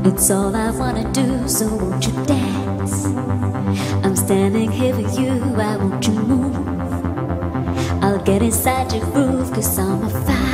It's all I wanna do, so won't you dance? I'm standing here with you, why won't you move? I'll get inside your groove, 'cause I'm a fire.